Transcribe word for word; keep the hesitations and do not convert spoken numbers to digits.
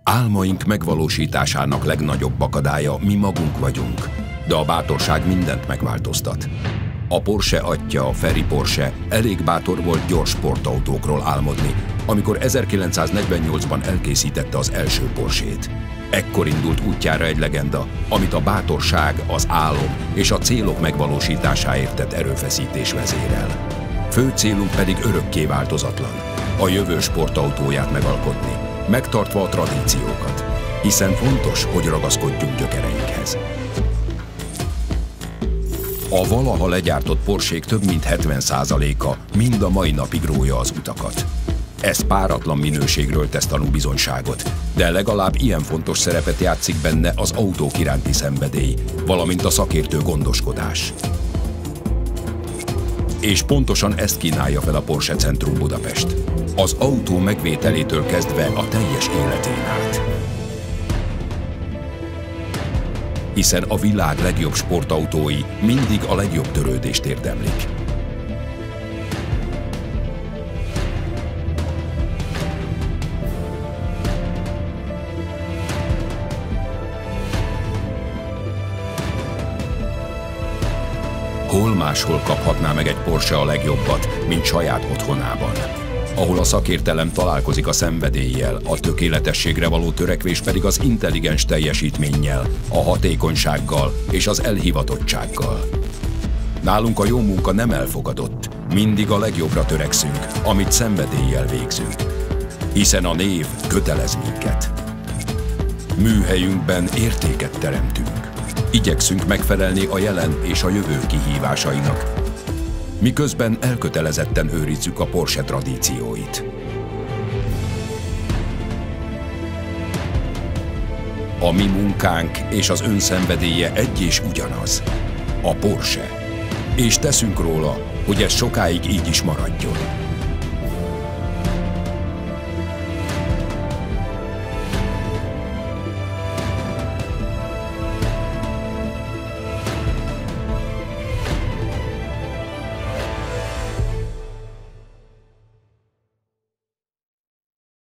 Álmaink megvalósításának legnagyobb akadálya mi magunk vagyunk, de a bátorság mindent megváltoztat. A Porsche atya, Ferry Porsche elég bátor volt gyors sportautókról álmodni, amikor ezerkilencszáznegyvennyolcban elkészítette az első Porsche-t. Ekkor indult útjára egy legenda, amit a bátorság, az álom és a célok megvalósításáért tett erőfeszítés vezérel. Fő célunk pedig örökké változatlan, a jövő sportautóját megalkotni, megtartva a tradíciókat, hiszen fontos, hogy ragaszkodjunk gyökereinkhez. A valaha legyártott Porsék több mint hetven százaléka mind a mai napig rója az utakat. Ez páratlan minőségről tesz tanúbizonyságot, de legalább ilyen fontos szerepet játszik benne az autók iránti szenvedély, valamint a szakértő gondoskodás. És pontosan ezt kínálja fel a Porsche Centrum Budapest. Az autó megvételétől kezdve a teljes életén át. Hiszen a világ legjobb sportautói mindig a legjobb törődést érdemlik. Hol máshol kaphatná meg egy Porsche a legjobbat, mint saját otthonában, ahol a szakértelem találkozik a szenvedéllyel, a tökéletességre való törekvés pedig az intelligens teljesítménnyel, a hatékonysággal és az elhivatottsággal. Nálunk a jó munka nem elfogadott, mindig a legjobbra törekszünk, amit szenvedéllyel végzünk, hiszen a név kötelez minket. Műhelyünkben értéket teremtünk. Igyekszünk megfelelni a jelen és a jövő kihívásainak, miközben elkötelezetten őrizzük a Porsche tradícióit. A mi munkánk és az ön szenvedélye egy és ugyanaz, a Porsche, és teszünk róla, hogy ez sokáig így is maradjon.